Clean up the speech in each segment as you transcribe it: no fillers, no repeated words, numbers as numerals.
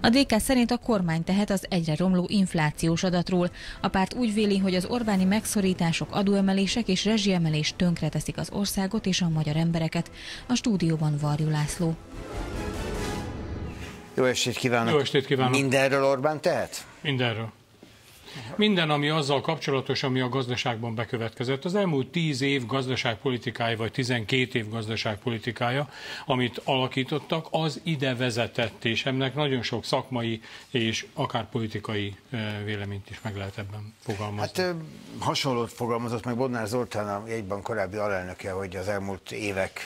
A DK szerint a kormány tehet az egyre romló inflációs adatról. A párt úgy véli, hogy az Orbáni megszorítások, adóemelések és rezsiemelés tönkreteszik az országot és a magyar embereket. A stúdióban Varjú László. Jó estét kívánok! Jó estét kívánok! Mindenről Orbán tehet? Mindenről. Minden, ami azzal kapcsolatos, ami a gazdaságban bekövetkezett. Az elmúlt 10 év gazdaságpolitikája, vagy 12 év gazdaságpolitikája, amit alakítottak, az ide vezetett, és ennek nagyon sok szakmai és akár politikai véleményt is meg lehet ebben fogalmazni. Hát hasonlót fogalmazott meg Bodnár Zoltán, a jegybank korábbi alelnöke, hogy az elmúlt évek,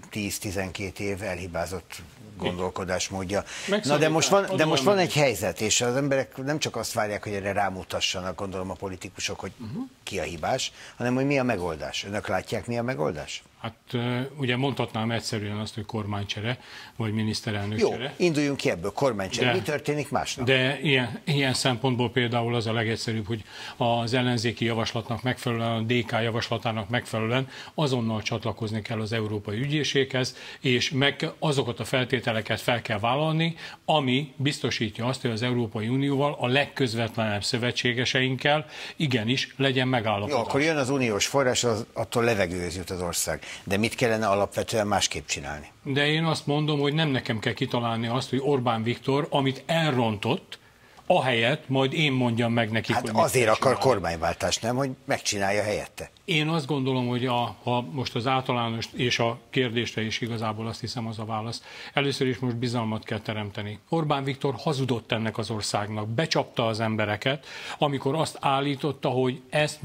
10-12 év elhibázott gondolkodásmódja. Na de most van egy helyzet, és az emberek nem csak azt várják, hogy erre rámutassanak, gondolom a politikusok, hogy ki a hibás, hanem hogy mi a megoldás. Önök látják, mi a megoldás? Hát ugye mondhatnám egyszerűen azt, hogy kormánycsere, vagy miniszterelnökcsere. Jó, induljunk ki ebből, kormánycsere. Mi történik másnap? De ilyen szempontból például az a legegyszerűbb, hogy az ellenzéki javaslatnak megfelelően, a DK javaslatának megfelelően azonnal csatlakozni kell az Európai Ügyészséghez, és azokat a feltételeket fel kell vállalni, ami biztosítja azt, hogy az Európai Unióval, a legközvetlenebb szövetségeseinkkel igenis legyen megállapodás. Jó, akkor jön az uniós forrás, attól levegőhöz jut az ország. De mit kellene alapvetően másképp csinálni? De én azt mondom, hogy nem nekem kell kitalálni azt, hogy Orbán Viktor, amit elrontott, ahelyett majd én mondjam meg nekik, hát hogy azért akar kormányváltást, nem, hogy megcsinálja helyette. Én azt gondolom, hogy ha most az általános és a kérdésre is igazából azt hiszem az a válasz. Először is most bizalmat kell teremteni. Orbán Viktor hazudott ennek az országnak, becsapta az embereket, amikor azt állította, hogy ezt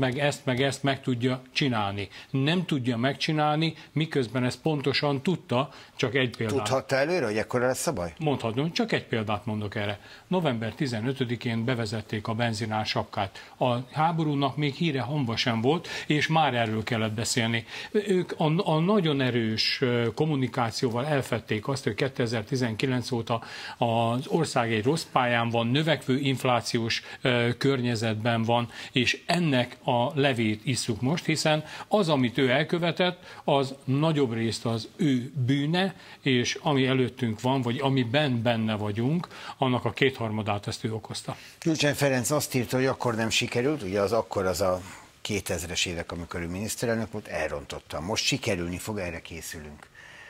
meg tudja csinálni. Nem tudja megcsinálni, miközben ezt pontosan tudta, csak egy példát. Tudhatta előre, hogy ekkora lesz a baj? Mondhatom, csak egy példát mondok erre. November 15-én bevezették a benzinár sapkát. A háborúnak még híre hamva sem volt, és már erről kellett beszélni. Ők a nagyon erős kommunikációval elfedték azt, hogy 2019 óta az ország egy rossz pályán van, növekvő inflációs környezetben van, és ennek a levét isszuk most, hiszen az, amit ő elkövetett, az nagyobb részt az ő bűne, és ami előttünk van, vagy amiben benne vagyunk, annak a kétharmadát ezt ő okozta. Gyurcsány Ferenc azt írta, hogy akkor nem sikerült, ugye az akkor az a 2000-es évek, amikor ő miniszterelnök volt, elrontotta. Most sikerülni fog, erre készülünk.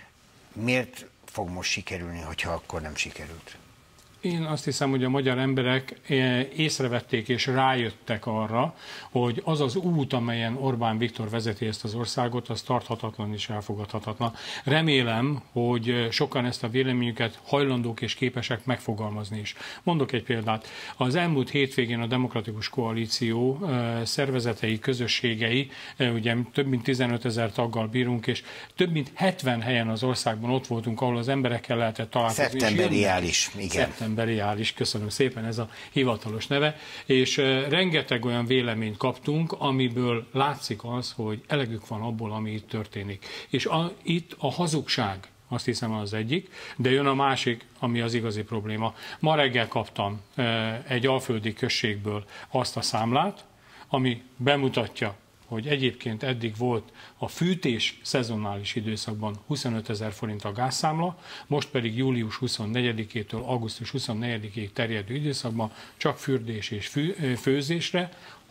Miért fog most sikerülni, hogyha akkor nem sikerült? Én azt hiszem, hogy a magyar emberek észrevették és rájöttek arra, hogy az az út, amelyen Orbán Viktor vezeti ezt az országot, az tarthatatlan és elfogadhatatlan. Remélem, hogy sokan ezt a véleményüket hajlandók és képesek megfogalmazni is. Mondok egy példát. Az elmúlt hétvégén a Demokratikus Koalíció szervezetei, közösségei, ugye több mint 15 000 taggal bírunk, és több mint 70 helyen az országban ott voltunk, ahol az emberekkel lehetett találkozni. Szeptemberiális, igen. Szeptemberiális, köszönöm szépen, ez a hivatalos neve, és rengeteg olyan véleményt kaptunk, amiből látszik az, hogy elegük van abból, ami itt történik. És itt a hazugság, azt hiszem az egyik, de jön a másik, ami az igazi probléma. Ma reggel kaptam egy alföldi községből azt a számlát, ami bemutatja, hogy egyébként eddig volt a fűtés szezonális időszakban 25 000 forint a gázszámla, most pedig július 24-től augusztus 24-ig terjedő időszakban csak fürdés és főzésre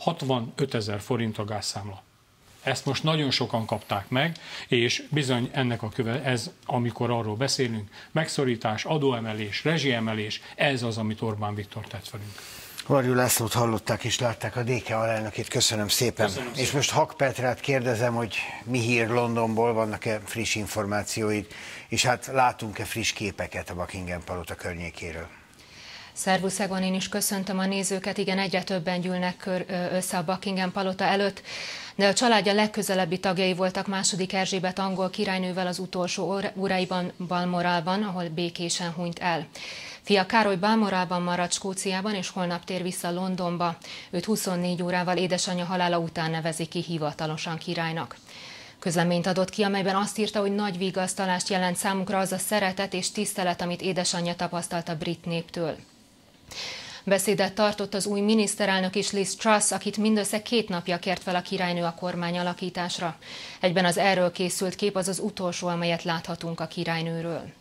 65 000 forint a gázszámla. Ezt most nagyon sokan kapták meg, és bizony ennek a ez, amikor arról beszélünk, megszorítás, adóemelés, rezsiemelés, ez az, amit Orbán Viktor tett velünk. Varjú Lászlót hallották és látták, a DK alelnökét. Köszönöm szépen. Köszönöm szépen. És most Hak Petrát kérdezem, hogy mi hír Londonból, vannak-e friss információid, és hát látunk-e friss képeket a Buckingham Palota környékéről? Szervusz Egon, én is köszöntöm a nézőket. Igen, egyre többen gyűlnek össze a Buckingham Palota előtt, de a családja legközelebbi tagjai voltak második Erzsébet angol királynővel az utolsó óraiban Balmoralban, ahol békésen hunyt el. Fia Károly Balmoralban maradt Skóciában, és holnap tér vissza Londonba. Őt 24 órával édesanyja halála után nevezi ki hivatalosan királynak. Közleményt adott ki, amelyben azt írta, hogy nagy vigasztalást jelent számukra az a szeretet és tisztelet, amit édesanyja tapasztalt a brit néptől. Beszédet tartott az új miniszterelnök is, Liz Truss, akit mindössze 2 napja kért fel a királynő a kormány alakításra. Egyben az erről készült kép az az utolsó, amelyet láthatunk a királynőről.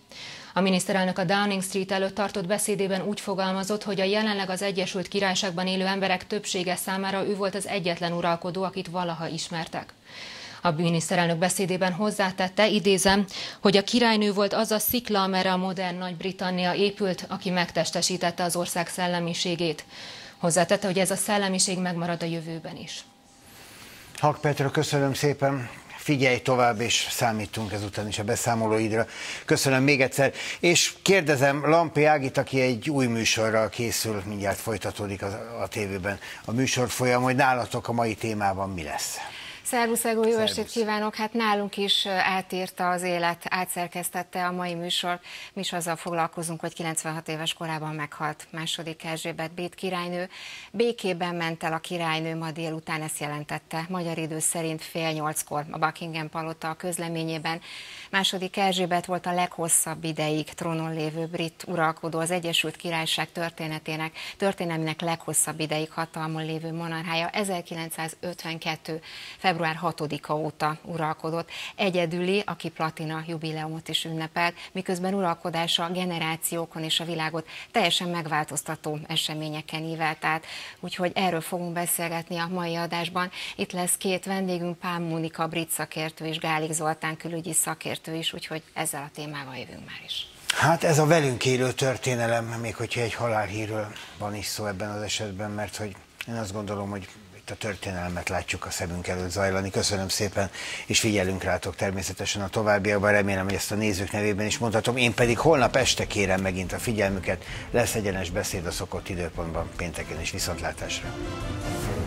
A miniszterelnök a Downing Street előtt tartott beszédében úgy fogalmazott, hogy a jelenleg az Egyesült Királyságban élő emberek többsége számára ő volt az egyetlen uralkodó, akit valaha ismertek. A miniszterelnök beszédében hozzátette, idézem, hogy a királynő volt az a szikla, amerre a modern Nagy-Britannia épült, aki megtestesítette az ország szellemiségét. Hozzátette, hogy ez a szellemiség megmarad a jövőben is. Hak Petra, köszönöm szépen. Figyelj tovább, és számítunk ezután is a beszámolóidra. Köszönöm még egyszer, és kérdezem Lampi Ágit, aki egy új műsorral készül, mindjárt folytatódik a tévében a műsor folyam, hogy nálatok a mai témában mi lesz. Szervusz, Egó, jó estét kívánok! Hát nálunk is átírta az élet, átszerkesztette a mai műsor. Mi is azzal foglalkozunk, hogy 96 éves korában meghalt második Erzsébet brit királynő. Békében ment el a királynő ma délután, ezt jelentette magyar idő szerint 7:30-kor a Buckingham Palota a közleményében. Második Erzsébet volt a leghosszabb ideig trónon lévő brit uralkodó, az Egyesült Királyság történelmének leghosszabb ideig hatalmon lévő monarchája. 1952. február 6-a óta uralkodott. Egyedüli, aki platina jubileumot is ünnepelt, miközben uralkodása generációkon és a világot teljesen megváltoztató eseményeken ívelt át. Úgyhogy erről fogunk beszélgetni a mai adásban. Itt lesz két vendégünk, Pál Mónika brit szakértő és Gálik Zoltán külügyi szakértő is, úgyhogy ezzel a témával jövünk már is. Hát ez a velünk élő történelem, még hogyha egy halálhírről van is szó ebben az esetben, mert hogy én azt gondolom, hogy a történelmet látjuk a szemünk előtt zajlani. Köszönöm szépen, és figyelünk rátok természetesen a továbbiakban. Remélem, hogy ezt a nézők nevében is mondhatom. Én pedig holnap este kérem megint a figyelmüket. Lesz egyenes beszéd a szokott időpontban, pénteken is. Viszontlátásra!